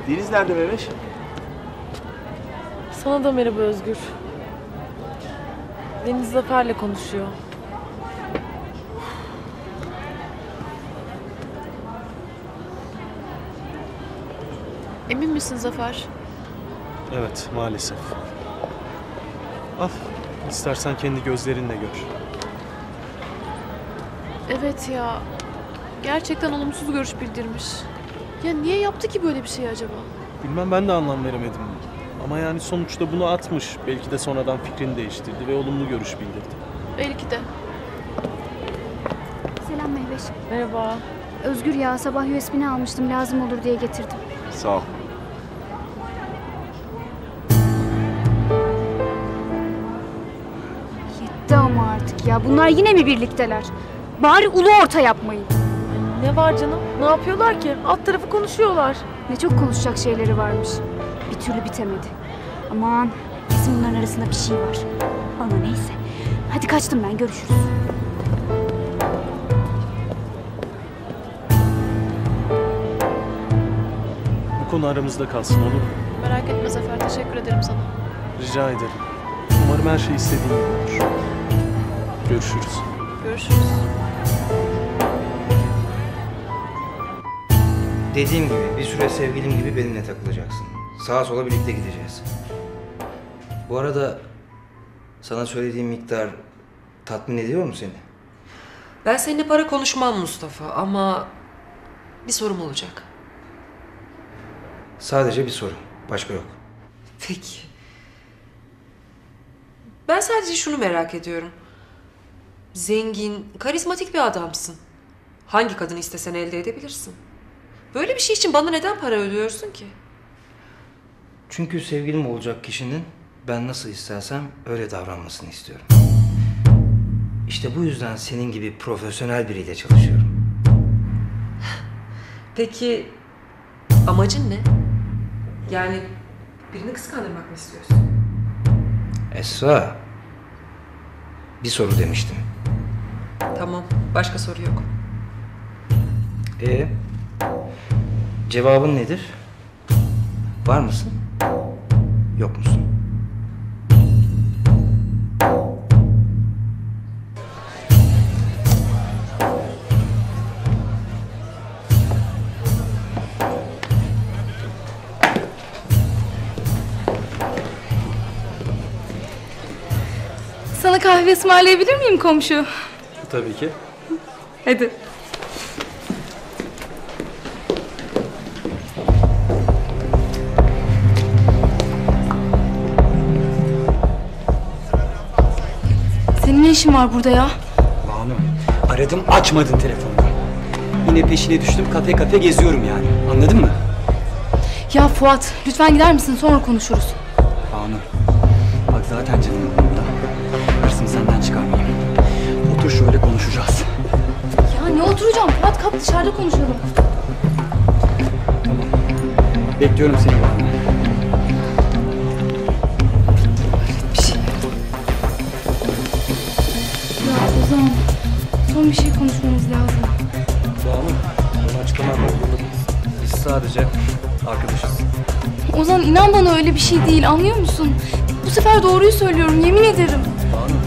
Deniz nerede Meveş? Sana da merhaba Özgür. Deniz Zafer'le konuşuyor. Emin misin Zafer? Evet, maalesef. Al, istersen kendi gözlerinle gör. Evet ya. Gerçekten olumsuz görüş bildirmiş. Ya niye yaptı ki böyle bir şey acaba? Bilmem, ben de anlam veremedim. Ama yani sonuçta bunu atmış. Belki de sonradan fikrini değiştirdi ve olumlu görüş bildirdi. Belki de. Selam Mehveş. Merhaba. Özgür ya, sabah USB'ni almıştım, lazım olur diye getirdim. Sağ ol. Yetti ama artık ya, bunlar yine mi birlikteler? Bari ulu orta yapmayın. Ne var canım? Ne yapıyorlar ki? Alt tarafı konuşuyorlar. Ne çok konuşacak şeyleri varmış. Bir türlü bitemedi. Aman, kesin bunların arasında bir şey var. Ama neyse. Hadi kaçtım ben, görüşürüz. Bu konu aramızda kalsın, olur mu? Merak etme Zafer. Teşekkür ederim sana. Rica ederim. Umarım her şey istediğin gibi olur. Görüşürüz. Görüşürüz. Dediğim gibi bir süre sevgilim gibi benimle takılacaksın. Sağa sola birlikte gideceğiz. Bu arada sana söylediğim miktar tatmin ediyor mu seni? Ben seninle para konuşmam Mustafa ama bir sorum olacak. Sadece bir soru. Başka yok. Peki. Ben sadece şunu merak ediyorum. Zengin, karizmatik bir adamsın. Hangi kadını istesen elde edebilirsin. Böyle bir şey için bana neden para ödüyorsun ki? Çünkü sevgilim olacak kişinin ben nasıl istersem öyle davranmasını istiyorum. İşte bu yüzden senin gibi profesyonel biriyle çalışıyorum. Peki amacın ne? Yani birini kıskandırmak mı istiyorsun? Esra, bir soru demiştim. Tamam, başka soru yok. Cevabın nedir? Var mısın? Yok musun? Sana kahve ısmarlayabilir miyim komşu? Tabii ki. Hadi. Senin ne işin var burada ya? Banu, aradım açmadın telefonunu. Yine peşine düştüm, kafe kafe geziyorum yani. Anladın mı? Ya Fuat, lütfen gider misin? Sonra konuşuruz. Banu, bak zaten canım yanımda. Hırsımı senden çıkarmayayım. Otur şöyle konuşacağız. Ya ne oturacağım? Fuat kalk dışarıda konuşalım. Tamam. Bekliyorum seni Banu. Bir şey. Ya Ozan, son bir şey konuşmamız lazım. Banu, bunu açıklamak zorunda değiliz. Biz sadece arkadaşız. Ozan inan bana öyle bir şey değil, anlıyor musun? Bu sefer doğruyu söylüyorum, yemin ederim. Banu.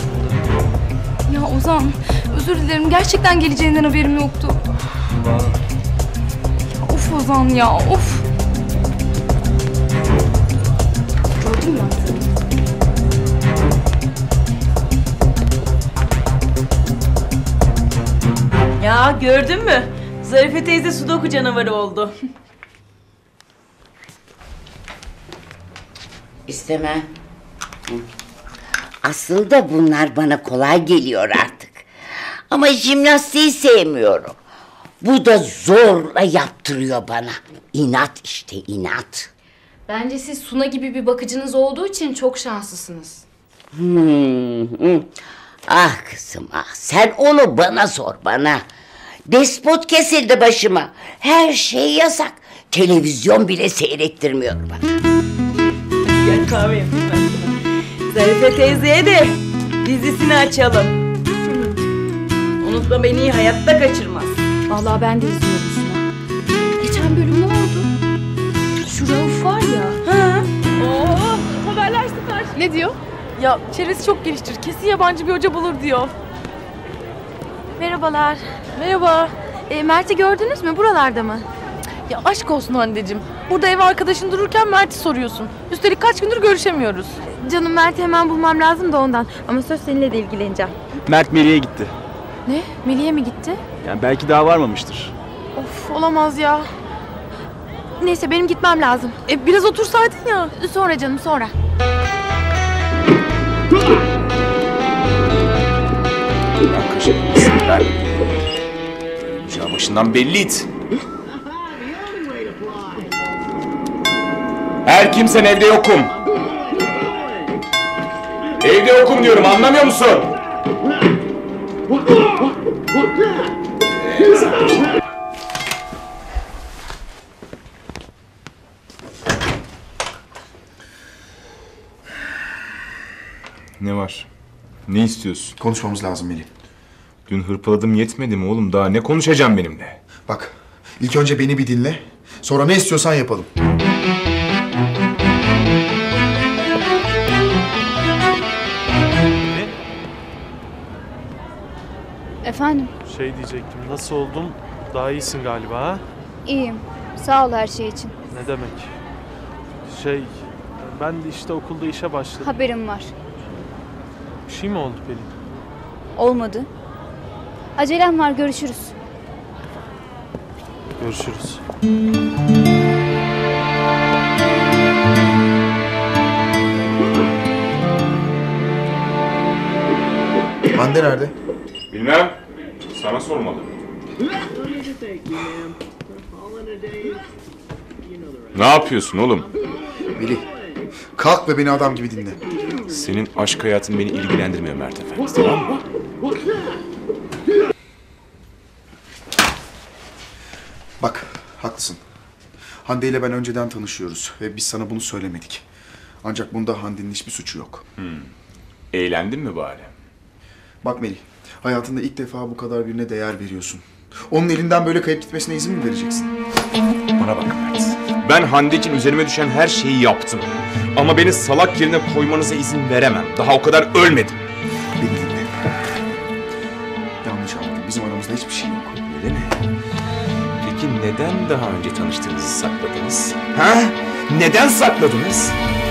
Ya Ozan, özür dilerim. Gerçekten geleceğinden haberim yoktu. Banu. Ya of Ozan ya, of. Gördün mü ben seni? Ya gördün mü? Zarife teyze sudoku canavarı oldu. İstemem. Aslında bunlar bana kolay geliyor artık. Ama jimnastiği sevmiyorum. Bu da zorla yaptırıyor bana. İnat işte, inat. Bence siz Suna gibi bir bakıcınız olduğu için çok şanslısınız. Ah kızım ah, sen onu bana sor bana. Despot kesildi başıma. Her şey yasak. Televizyon bile seyrettirmiyor bana. Gel kahve yapayım ben sana. Zarife teyzeye de dizisini açalım. Unutma beni hayatta kaçırmaz. Vallahi ben de izliyorum Suna. Geçen bölüm ne oldu? Ne diyor? Ya çevresi çok geliştir. Kesin yabancı bir hoca bulur diyor. Merhabalar. Merhaba. Mert'i gördünüz mü? Buralarda mı? Ya aşk olsun anneciğim. Burada ev arkadaşın dururken Mert'i soruyorsun. Üstelik kaç gündür görüşemiyoruz. Canım Mert'i hemen bulmam lazım da ondan. Ama söz seninle de ilgileneceğim. Mert Melih'e gitti. Ne? Melih'e mi gitti? Yani belki daha varmamıştır. Of olamaz ya. Neyse benim gitmem lazım. Biraz otursaydın ya. Sonra canım sonra. Ben kaşımışsın ben. Olacağı başından belliydi. Her kimsen evde yokum. Evde yokum diyorum, anlamıyor musun? Ne var? Ne istiyorsun? Konuşmamız lazım Melih. Dün hırpaladım yetmedi mi oğlum? Daha ne konuşacağım benimle? Bak, ilk önce beni bir dinle. Sonra ne istiyorsan yapalım. Efendim? Şey diyecektim, nasıl oldun? Daha iyisin galiba ha? İyiyim. Sağ ol her şey için. Ne demek? Ben de işte okulda işe başladım. Haberim var. Bir şey mi oldu Pelin? Olmadı. Acelem var, görüşürüz. Görüşürüz. Hande nerede? Bilmem. Sana sormalı. Ne yapıyorsun oğlum? Melih, kalk ve beni adam gibi dinle. Senin aşk hayatın beni ilgilendirmiyor Mert Efendi, tamam mı? Bak, haklısın. Hande ile ben önceden tanışıyoruz ve biz sana bunu söylemedik. Ancak bunda Hande'nin hiçbir suçu yok. Eğlendin mi bari? Bak Melih, hayatında ilk defa bu kadar birine değer veriyorsun. Onun elinden böyle kayıp gitmesine izin mi vereceksin? Bana bak Mert. Ben Hande için üzerime düşen her şeyi yaptım. Ama beni salak yerine koymanıza izin veremem. Daha o kadar ölmedim. Beni dinle. Yanlış anladın. Bizim aramızda hiçbir şey yok. Öyle mi? Peki neden daha önce tanıştığınızı sakladınız? Ha? Neden sakladınız?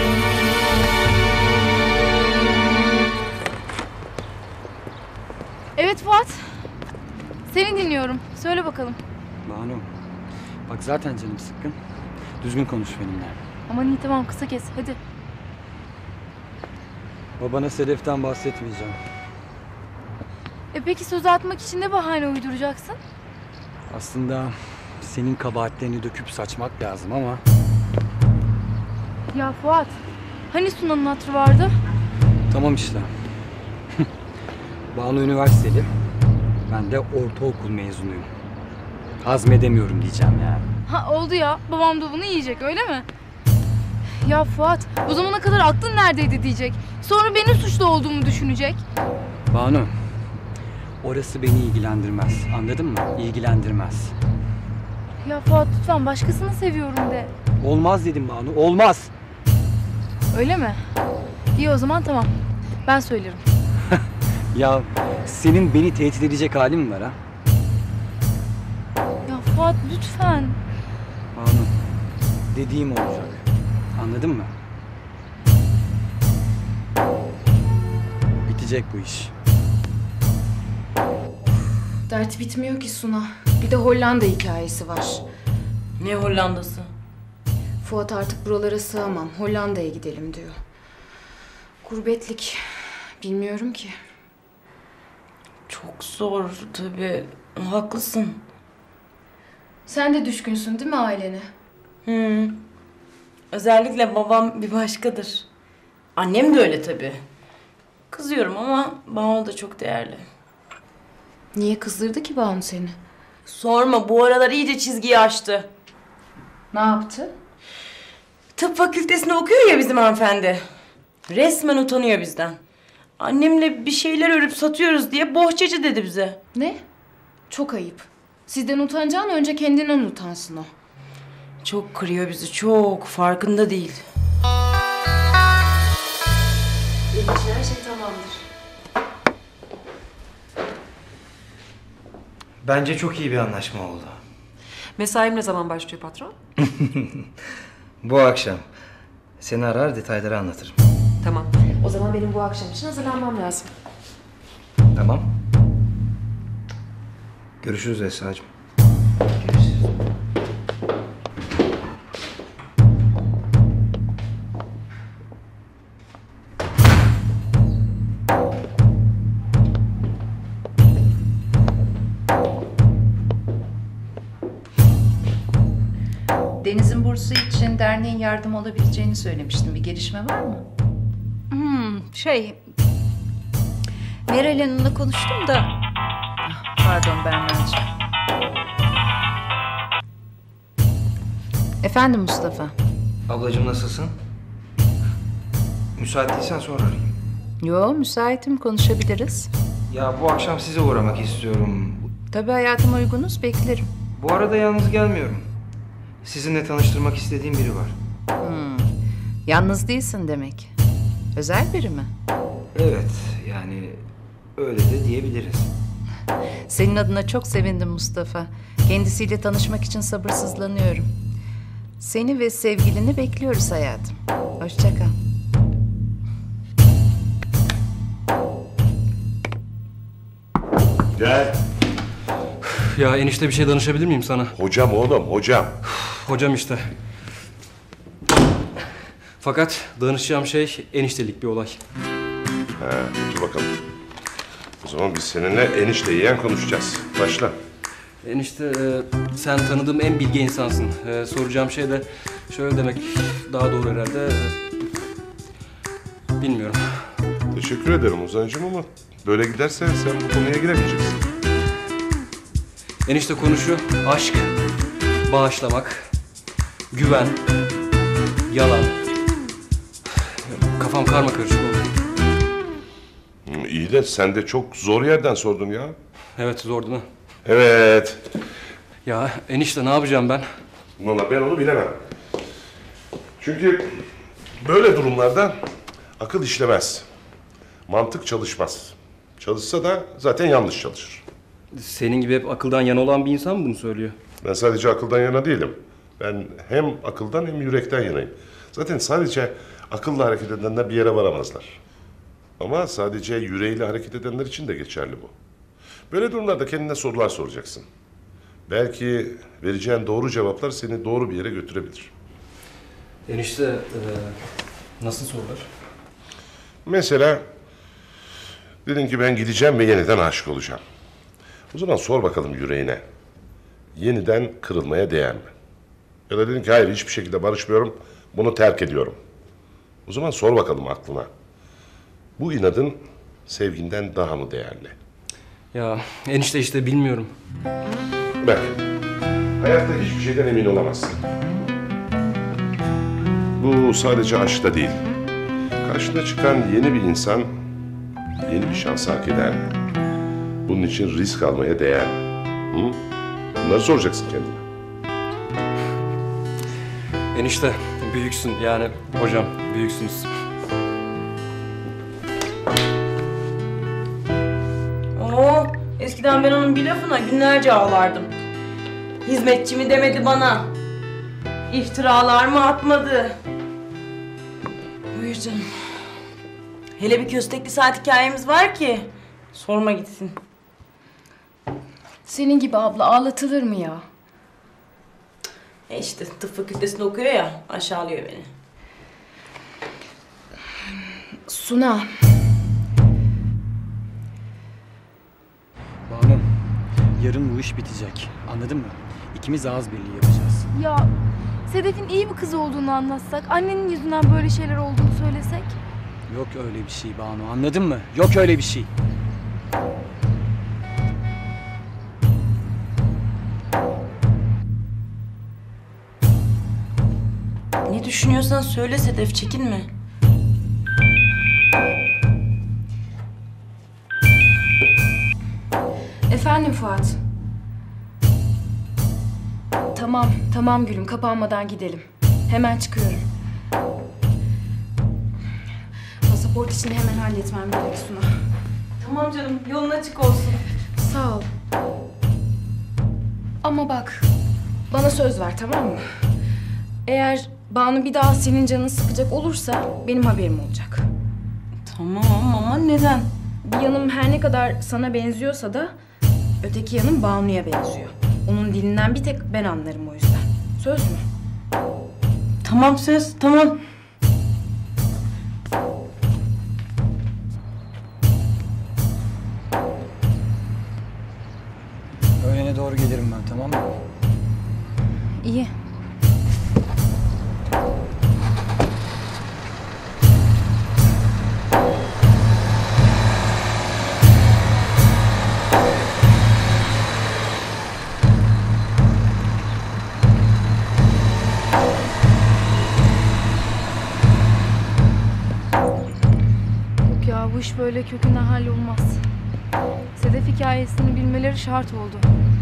Evet Fuat. Seni dinliyorum. Söyle bakalım. Banu, bak zaten canım sıkkın. Düzgün konuş benimle. Aman iyi tamam kısa kes hadi. Babana Sedef'ten bahsetmeyeceğim. Peki söz atmak için ne bahane uyduracaksın? Aslında senin kabahatlerini döküp saçmak lazım ama... Ya Fuat, hani Sunan'ın hatırı vardı? Tamam işte. Banu üniversiteli. Ben de ortaokul mezunuyum. Hazmedemiyorum diyeceğim yani. Ha oldu ya, babam da bunu yiyecek öyle mi? Ya Fuat, o zamana kadar aklın neredeydi diyecek. Sonra benim suçlu olduğumu düşünecek. Banu, orası beni ilgilendirmez. Anladın mı? İlgilendirmez. Ya Fuat lütfen başkasını seviyorum de. Olmaz dedim Banu, olmaz. Öyle mi? İyi o zaman tamam. Ben söylerim. Ya senin beni tehdit edecek halin mi var ha? Ya Fuat lütfen. Banu, dediğim olacak. Anladın mı? Bitecek bu iş. Dert bitmiyor ki Suna. Bir de Hollanda hikayesi var. Ne Hollanda'sı? Fuat artık buralara sığamam. Hollanda'ya gidelim diyor. Gurbetlik. Bilmiyorum ki. Çok zor tabii. Haklısın. Sen de düşkünsün değil mi ailene? Özellikle babam bir başkadır. Annem de öyle tabii. Kızıyorum ama Banu da çok değerli. Niye kızdırdı ki Banu seni? Sorma, bu aralar iyice çizgiyi aştı. Ne yaptı? Tıp fakültesinde okuyor ya bizim hanımefendi. Resmen utanıyor bizden. Annemle bir şeyler örüp satıyoruz diye bohçacı dedi bize. Ne? Çok ayıp. Sizden utanacağın önce kendinden utansın o. Çok kırıyor bizi, çok. Farkında değil. için her şey tamamdır. Bence çok iyi bir anlaşma oldu. Mesaim ne zaman başlıyor patron? Bu akşam. Seni arar, detayları anlatırım. Tamam. O zaman benim bu akşam için hazırlanmam lazım. Tamam. Görüşürüz Esra'cığım. Deniz'in bursu için derneğin yardım olabileceğini söylemiştim. Bir gelişme var mı? Meral Hanım'la konuştum da. Pardon Bernancığım. Efendim Mustafa. Ablacığım nasılsın? Müsait değilsen sonra arayayım. Yo, müsaitim, konuşabiliriz. Ya bu akşam size uğramak istiyorum. Tabii hayatıma uygunuz, beklerim. Bu arada yalnız gelmiyorum. Sizinle tanıştırmak istediğim biri var. Yalnız değilsin demek. Özel biri mi? Evet, yani öyle de diyebiliriz. Senin adına çok sevindim Mustafa. Kendisiyle tanışmak için sabırsızlanıyorum. Seni ve sevgilini bekliyoruz hayatım. Hoşça kal. Gel. Ya enişte bir şey danışabilir miyim sana? Hocam oğlum, hocam. Hocam işte. Fakat danışacağım şey eniştelik bir olay. He, dur bakalım. O zaman biz seninle enişte yiyen konuşacağız. Başla. Enişte sen tanıdığım en bilge insansın. Soracağım şey de şöyle demek daha doğru herhalde. Bilmiyorum. Teşekkür ederim Ozan'cığım ama böyle giderse sen bu konuya giremeyeceksin. Enişte konuşuyor. Aşk, bağışlamak, güven, yalan. Kafam karma karışık oldu. İyi de sen de çok zor yerden sordun ya. Evet, zor değil mi? Evet. Ya enişte ne yapacağım ben? Vallahi ben onu bilemem. Çünkü böyle durumlarda akıl işlemez. Mantık çalışmaz. Çalışsa da zaten yanlış çalışır. Senin gibi hep akıldan yana olan bir insan mı bunu söylüyor? Ben sadece akıldan yana değilim. Ben hem akıldan hem yürekten yanayım. Zaten sadece akılla hareket edenler bir yere varamazlar. Ama sadece yüreğiyle hareket edenler için de geçerli bu. Böyle durumlarda kendine sorular soracaksın. Belki vereceğin doğru cevaplar seni doğru bir yere götürebilir. Enişte nasıl sorular? Mesela dedin ki ben gideceğim ve yeniden aşık olacağım. O zaman sor bakalım yüreğine. Yeniden kırılmaya değer mi? Ya da dedin ki hayır hiçbir şekilde barışmıyorum, bunu terk ediyorum. O zaman sor bakalım aklına. Bu inadın sevginden daha mı değerli? Ya enişte işte bilmiyorum. Bak, hayatta hiçbir şeyden emin olamazsın. Bu sadece aşkta değil. Karşına çıkan yeni bir insan yeni bir şans hak eder mi? Bunun için risk almaya değer mi? Hı? Bunları soracaksın kendine. Enişte büyüksün yani hocam büyüksünüz. Oo, eskiden ben onun bir lafına günlerce ağlardım. Hizmetçi mi demedi bana. İftiralar mı atmadı. Buyur canım. Hele bir köstekli saat hikayemiz var ki. Sorma gitsin. Senin gibi abla ağlatılır mı ya? İşte tıp fakültesinde okuyor ya, aşağılıyor beni. Suna. Banu, yarın bu iş bitecek. Anladın mı? İkimiz ağız birliği yapacağız. Ya Sedef'in iyi bir kız olduğunu anlatsak, annenin yüzünden böyle şeyler olduğunu söylesek. Yok öyle bir şey Banu, anladın mı? Yok öyle bir şey. Ne düşünüyorsan söyle Sedef, çekinme. Efendim Fuat. Tamam gülüm, kapanmadan gidelim. Hemen çıkıyorum. Borç işini hemen halletmem gerek Suna. Tamam canım, yolun açık olsun. Sağ ol. Ama bak, bana söz ver, tamam mı? Eğer Banu bir daha senin canını sıkacak olursa benim haberim olacak. Tamam ama neden? Bir yanım her ne kadar sana benziyorsa da öteki yanım Banu'ya benziyor. Onun dilinden bir tek ben anlarım o yüzden. Söz mü? Tamam söz, tamam. Öğlene doğru gelirim ben, tamam mı? İyi. Yok ya, bu iş böyle kökünden hallolmaz. Sedef hikayesini bilmeleri şart oldu.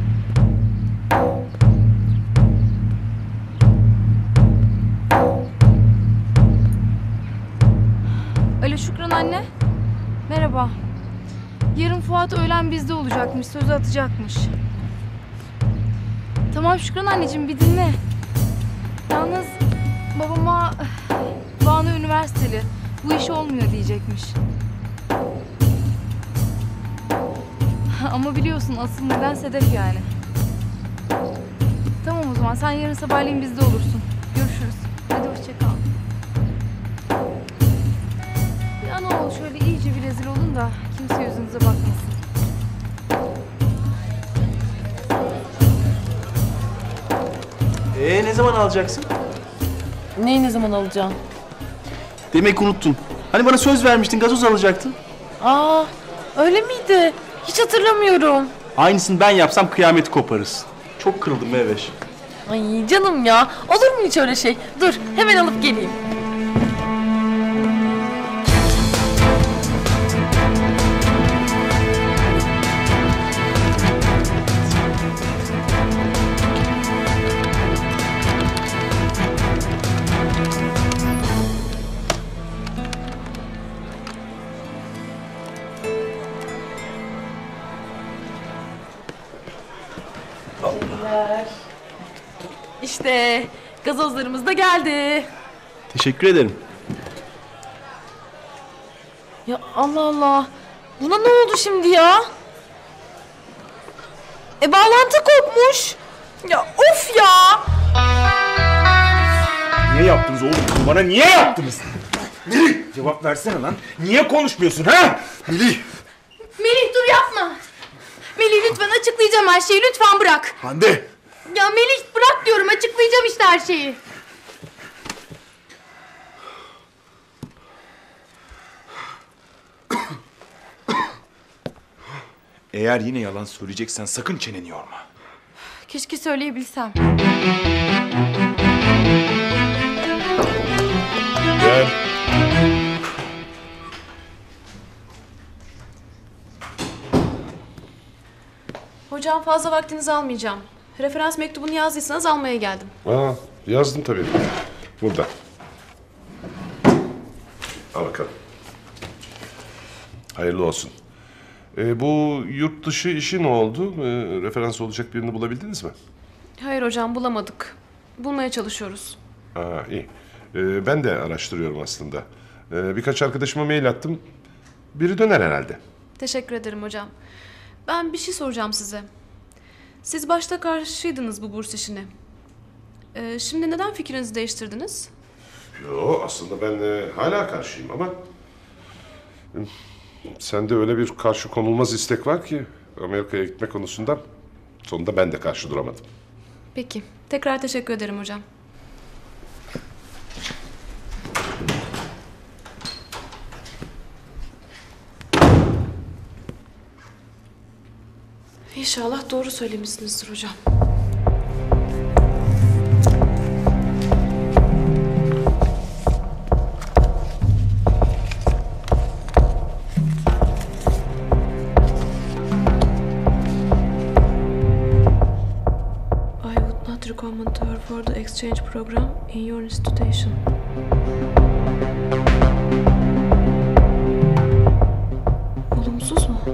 Alo Şükran anne. Merhaba. Yarın Fuat öğlen bizde olacakmış, sözü atacakmış. Tamam Şükran anneciğim, bir dinle. Yalnız babama Banu üniversiteli, bu iş olmuyor diyecekmiş. Ama biliyorsun asıl neden Sedef yani. Tamam o zaman, sen yarın sabahleyin bizde olursun. Görüşürüz. Hadi hoşça kal. Ya ne olur şöyle iyice bir rezil olun da kimse yüzünüze bakmasın. Ne zaman alacaksın? Neyi ne zaman alacağım? Demek unuttun. Hani bana söz vermiştin, gazoz alacaktın. Aa, öyle miydi? Hiç hatırlamıyorum. Aynısını ben yapsam kıyameti koparız. Çok kırıldım Meyveş. Ay canım ya. Olur mu hiç öyle şey? Dur, hemen alıp geleyim. İşte gazozlarımız da geldi. Teşekkür ederim. Ya Allah Allah. Buna ne oldu şimdi ya? Bağlantı kopmuş. Ya of ya. Niye yaptınız oğlum? Bana niye yaptınız? Melih! Cevap versene lan. Niye konuşmuyorsun ha? Melih! Melih dur yapma. Melih lütfen, açıklayacağım her şeyi, lütfen bırak. Hande! Ya Melih bırak diyorum, açıklayacağım işte her şeyi. Eğer yine yalan söyleyeceksen sakın çeneni yorma. Keşke söyleyebilsem. Gel. Hocam fazla vaktinizi almayacağım. Referans mektubunu yazdıysanız almaya geldim. Yazdım tabii. Burada. Al bakalım. Hayırlı olsun. Bu yurt dışı işi ne oldu? Referans olacak birini bulabildiniz mi? Hayır hocam, bulamadık. Bulmaya çalışıyoruz. İyi. Ben de araştırıyorum aslında. Birkaç arkadaşıma mail attım. Biri döner herhalde. Teşekkür ederim hocam. Ben bir şey soracağım size. Siz başta karşıydınız bu burs işine. Şimdi neden fikrinizi değiştirdiniz? Yo, aslında ben hala karşıyım ama... Sende öyle bir karşı konulmaz istek var ki Amerika'ya gitme konusunda sonunda ben de karşı duramadım. Peki. Tekrar teşekkür ederim hocam. İnşallah doğru söylemişsinizdir hocam. I would not recommend her for the exchange program in your institution. Mutsuz mu?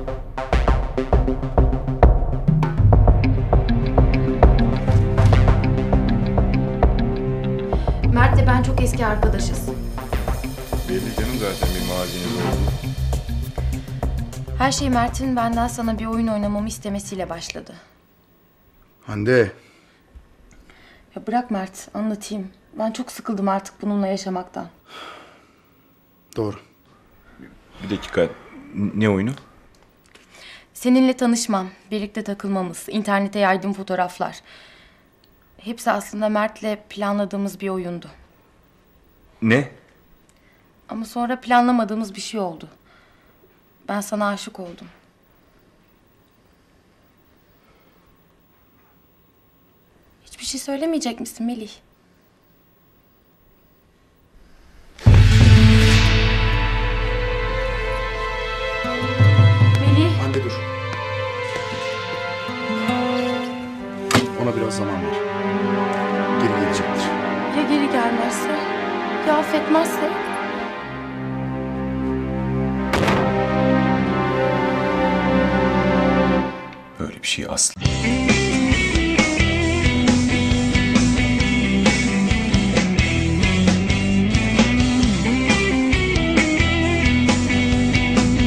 Mert'le ben çok eski arkadaşız. Belli canım zaten bir maziniz oldu. Her şey Mert'in benden sana bir oyun oynamamı istemesiyle başladı. Hande. Ya bırak Mert, anlatayım. Ben çok sıkıldım artık bununla yaşamaktan. Doğru. Bir dakika, ne oyunu? Seninle tanışmam, birlikte takılmamız, internete yaydığım fotoğraflar. Hepsi aslında Mert'le planladığımız bir oyundu. Ne? Ama sonra planlamadığımız bir şey oldu. Ben sana aşık oldum. Hiçbir şey söylemeyecek misin Melih? Melih. Hande dur. Ona biraz zaman ver. Geri gelecektir. Ya geri gelmezse? Ya affetmezse? Böyle bir şey asla.